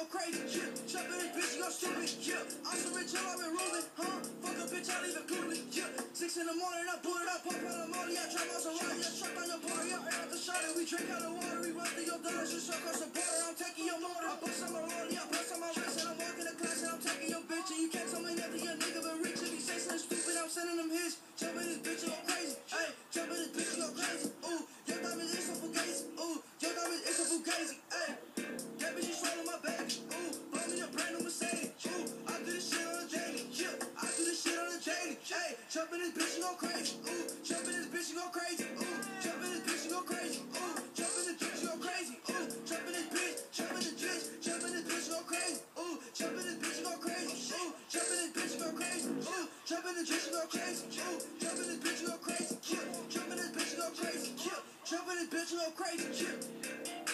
crazy, yeah. Jump in this bitch, you go stupid, yeah. I'm so rich, I've been ruling, huh? Fuck a bitch, I leave it coolin', yeah. 6 in the morning, I pull it up, pop out the molly, I drop out some water, yeah. Shut down your party, I air out the shot, we drink out the water, we run through your dollars, just across the border, I'm taking your motor, I bust on my rollie, I bust on my wrist, and I'm walking the class, and I'm taking your bitch, and you can't tell me nothing, your nigga been rich, if he say something stupid, I'm sending him his. Jump in this bitch, you go crazy, ayy. Jump in this bitch, you go crazy, ooh. Your diamond is so fugazi, ooh. Your diamond is so fugazi, ayy. That bitch, you swallow my baby, ooh. Blow me a brand new Mercedes, ooh. I do this shit on the daily, yeah. I do this shit on the daily, ayy. Jump in this bitch, you go crazy, ooh. Jump in this bitch, you go crazy, ooh. Jump in this bitch, you go crazy, ooh. Jump in this bitch, you go crazy, ooh. Jump in this bitch, jump in this bitch, jump in this bitch, you go crazy, ooh. Jump in this bitch, you go crazy, ooh. Jump in this bitch, you go crazy, ooh. Jump in this bitch, you go crazy, ooh. Jump in this bitch, you go crazy, yeah. Jump in this bitch, you go crazy, yeah. Jump in this bitch, you go crazy, yeah.